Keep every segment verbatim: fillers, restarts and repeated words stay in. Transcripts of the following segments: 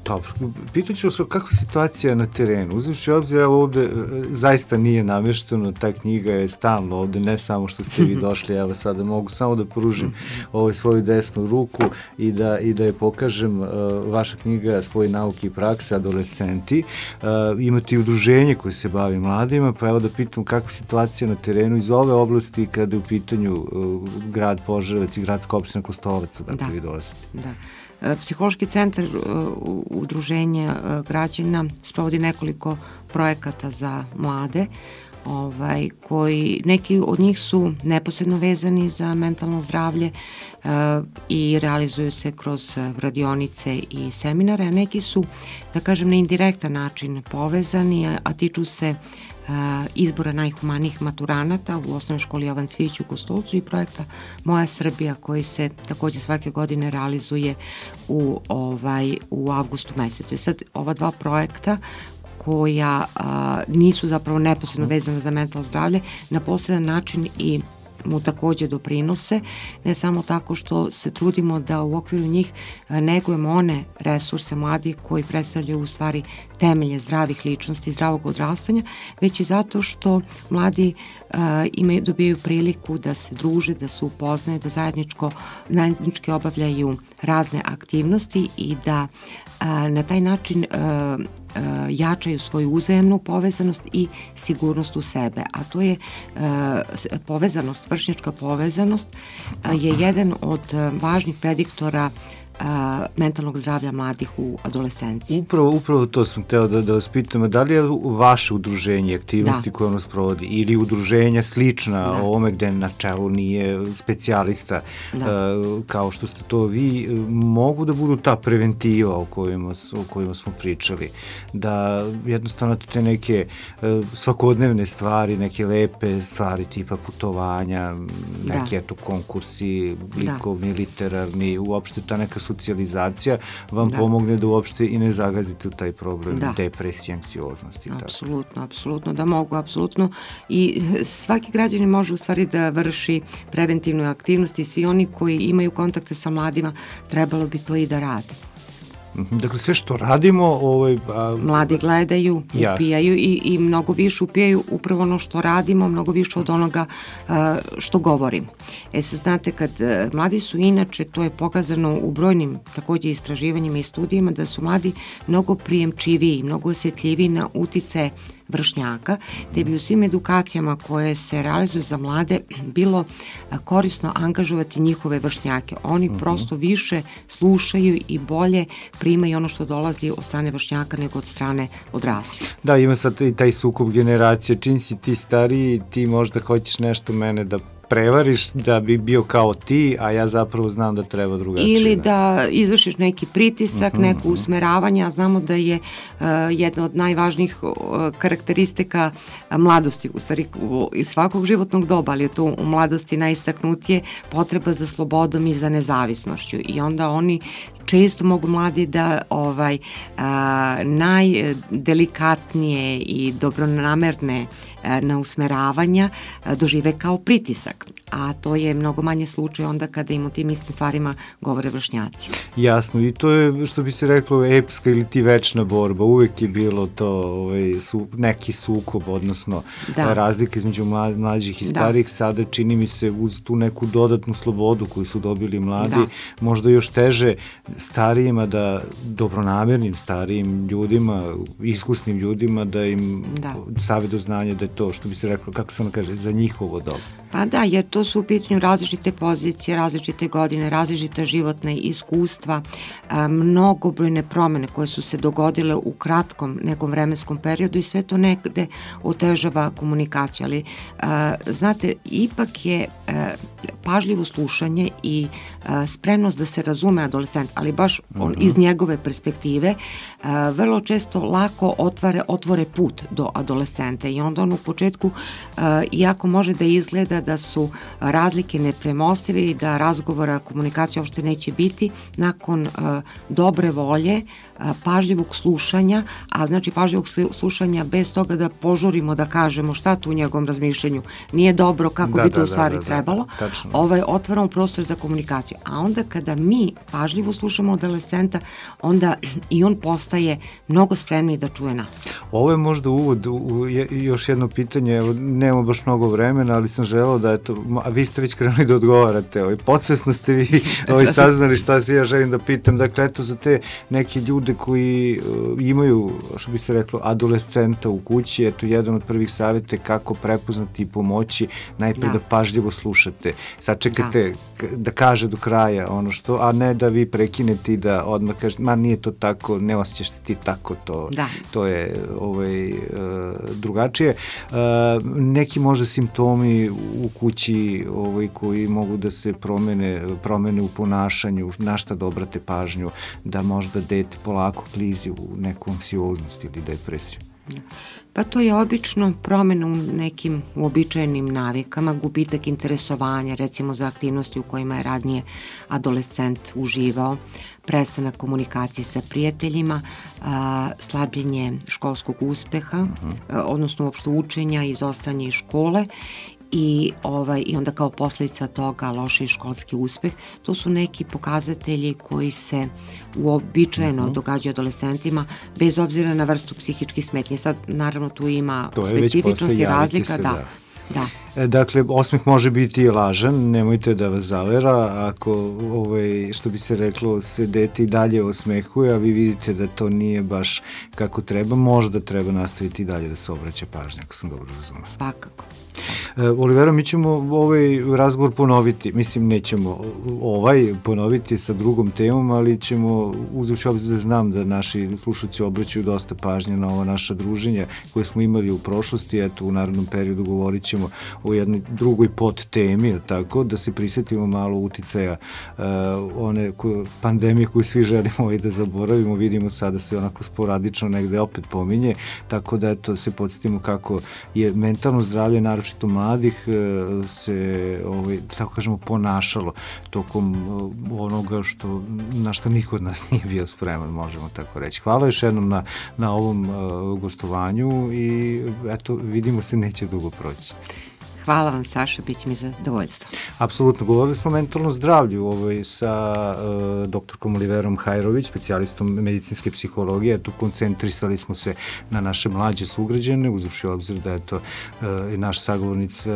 Dobro, pitat ću vas kakva je situacija na terenu. Uzevši obzir, evo ovde zaista nije namješteno, ta knjiga je stalno ovde, ne samo što ste vi došli, evo sada mogu samo da pružim ovaj svoju desnu ruku i da, i da je pokažem. Uh, vaša knjiga Spoj nauke i prakse, adolescenti. Uh, imate i udruženje koje se bavi mladima, pa evo da pitam kakva je situacija na terenu iz ove oblasti kada je u pitanju uh, grad Požarevac i gradska opština Kostolac, dakle vi dolazite. Da. Psihološki centar udruženja građana sprovodi nekoliko projekata za mlade, ovaj, koji neki od njih su neposredno vezani za mentalno zdravlje uh, i realizuju se kroz radionice i seminare, a neki su, da kažem, na indirektan način povezani, a, a tiču se Uh, izbora najhumanijih maturanata u osnovnoj školi Jovan Cvijić u Kostolcu i projekta Moja Srbija koji se takođe svake godine realizuje u, ovaj, u avgustu mesecu. I sad ova dva projekta koja a, nisu zapravo neposredno vezana za mentalno zdravlje, na posledan način i mu takođe doprinose, ne samo tako što se trudimo da u okviru njih negujemo one resurse mladih koji predstavljaju u stvari temelje zdravih ličnosti, zdravog odrastanja, već i zato što mladi uh, imaju, dobijaju priliku da se druže, da se upoznaju, da zajedničko, zajednički obavljaju razne aktivnosti i da uh, na taj način uh, jačaju svoju uzajemnu povezanost i sigurnost u sebe, a to je uh, povezanost, vršnjačka povezanost uh, je jedan od uh, važnih prediktora a, mentalnog zdravlja mladih u adolescenciji. Upravo, upravo to sam teo da, da vas pitam, da li je vaše udruženje aktivnosti da. koje ono sprovodi ili udruženja slična da. ovome gde na čelu nije specijalista da. uh, kao što ste to vi, mogu da budu ta preventiva o kojima, o kojima smo pričali, da jednostavno te neke uh, svakodnevne stvari, neke lepe stvari tipa putovanja, neki da. eto konkursi, likovni, da. literarni, uopšte ta neka socijalizacija vam da. pomogne da uopšte i ne zagazite u taj problem da. depresije, anksioznosti. Apsolutno, apsolutno, da mogu, apsolutno. I svaki građanin može u stvari da vrši preventivnu aktivnost i svi oni koji imaju kontakte sa mladima trebalo bi to i da rade. Dakle, sve što radimo... Ovaj, a... Mladi gledaju, upijaju i, i mnogo više upijaju upravo ono što radimo, mnogo više od onoga a, što govorimo. E sad, znate, kad a, mladi su inače, to je pokazano u brojnim takođe istraživanjima i studijima, da su mladi mnogo prijemčiviji, mnogo osjetljiviji na utice vršnjaka, te bi u svim edukacijama koje se realizuju za mlade bilo korisno angažovati njihove vršnjake. Oni uh-huh. prosto više slušaju i bolje primaju ono što dolazi od strane vršnjaka nego od strane odraslih. Da, ima sad i taj sukob generacije. Čim si ti stariji, ti možda hoćeš nešto mene da prevariš da bi bio kao ti, a ja zapravo znam da treba drugačije. Ili da izvršiš neki pritisak, uh-huh, neko usmeravanje, a znamo da je uh, jedna od najvažnijih uh, karakteristika uh, mladosti, u stvari u, iz svakog životnog doba, ali je to u mladosti najistaknutije potreba za slobodom i za nezavisnošću. I onda oni često mogu mladi da ovaj a, najdelikatnije i dobronamerne a, na usmeravanja a, dožive kao pritisak, a to je mnogo manje slučaj onda kada im o tim istim stvarima govore vršnjaci. Jasno, i to je, što bi se reklo, epska ili ti večna borba, uvek je bilo to ovaj, su, neki sukob, odnosno da. razlika između mlad, mlađih i starih, da. sada čini mi se uz tu neku dodatnu slobodu koju su dobili mladi, da. možda još teže starijima, da dobronamernim starijim ljudima, iskusnim ljudima, da im da. stave do znanja da je to, što bi se reklo, kako se ono kaže, za njihovo dobro. Pa da, jer to su u pitanju različite pozicije, različite godine, različite životne iskustva, mnogobrojne promene koje su se dogodile u kratkom nekom vremenskom periodu i sve to nekde otežava komunikaciju, ali znate, ipak je pažljivo slušanje i spremnost da se razume adolescent, ali baš on, uh-huh. iz njegove perspektive, vrlo često lako otvore, otvore put do adolescenta i onda on u početku, iako može da izgleda da su razlike nepremostive i da razgovora, komunikacija uopšte neće biti, nakon uh, dobre volje, uh, pažljivog slušanja, a znači pažljivog slušanja bez toga da požurimo da kažemo šta tu u njegovom razmišljanju nije dobro, kako da, bi to da, u stvari da, da, trebalo, ovaj, otvaramo prostor za komunikaciju. A onda kada mi pažljivo slušamo adolescenta, onda i on postaje mnogo spremniji da čuje nas. Ovo je možda uvod u još jedno pitanje, evo, nemamo baš mnogo vremena, ali sam želeo da, eto, a vi ste već krenuli da odgovarate, ovaj, podsvesno ste vi ovaj, saznali šta se ja želim da pitam, dakle, eto, za te neke ljude koji uh, imaju, što bi se reklo, adolescenta u kući, eto, jedan od prvih savjeta je kako prepoznati i pomoći, najprej da, da pažljivo slušate, sačekate da. da kaže do kraja ono što, a ne da vi prekinete i da odmah kažete, ma nije to tako, ne osjećaš ti tako, to, da. to je ovaj, uh, drugačije. Uh, neki možda simptomi u kući ovaj, koji mogu da se promene, promene u ponašanju, na šta da obrate pažnju, da možda dete polako klizi u neku anksioznost ili depresiju. Pa to je obično promena u nekim uobičajenim navikama, gubitak interesovanja, recimo za aktivnosti u kojima je radnije adolescent uživao, prestanak komunikacije sa prijateljima, a, slabljenje školskog uspeha, uh-huh. a, odnosno uopšte učenja, izostanje iz škole i, ovaj, i onda kao posledica toga lošiji školski uspeh. To su neki pokazatelji koji se uobičajeno uh-huh. događaju adolescentima bez obzira na vrstu psihičkih smetnje. Sad naravno tu ima specifičnost i razlika. Se, da. Da. E, dakle, osmeh može biti i lažan, nemojte da vas zavera, ako, ovaj, što bi se reklo, se dete i dalje osmehuje, a vi vidite da to nije baš kako treba, možda treba nastaviti i dalje da se obraća pažnja, ako sam dobro razumela. Svakako. E, Olivera, mi ćemo ovaj razgovor ponoviti, mislim nećemo ovaj ponoviti sa drugom temom, ali ćemo, uzevši obzir da znam da naši slušalci obraćaju dosta pažnje na ova naša druženja koje smo imali u prošlosti, eto u narednom periodu govorit ćemo o jednoj drugoj podtemi, tako da se prisjetimo malo uticaja uh, one ko, pandemije koju svi želimo ovaj da zaboravimo, vidimo sada se onako sporadično negde opet pominje, tako da eto se podsjetimo kako je mentalno zdravlje, naročito mladih, se, ovaj, tako kažemo, ponašalo tokom onoga što, na što niko od nas nije bio spreman, možemo tako reći. Hvala još jednom na, na ovom uh, gostovanju i eto, vidimo se, neće dugo proći. Hvala vam, Saša, bit će mi zadovoljstvo. Apsolutno, govorili smo o mentalnom zdravlju ovaj, sa uh, doktorkom Oliverom Hajrović, specijalistom medicinske psihologije. Tu koncentrisali smo se na naše mlađe sugrađane, uzavši obzir da eto, uh, naša sagovornica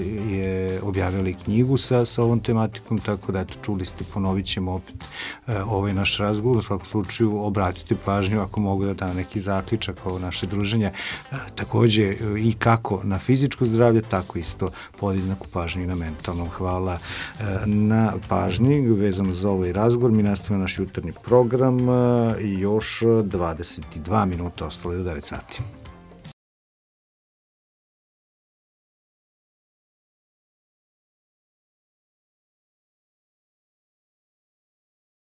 je objavila i knjigu sa, sa ovom tematikom, tako da eto, čuli ste, ponovit ćemo opet uh, ovaj naš razgovor. U svakom slučaju obratite pažnju ako mogu da dam neki zaključak ovo naše druženja. Uh, takođe uh, i kako na fizičko zdravlje, tako isto podjednaku pažnju i na mentalnom. Hvala e, na pažnji vezano za ovaj razgovor. Mi nastavimo naš jutarnji program e, i još dvadeset dva minuta ostalo je do devet sati.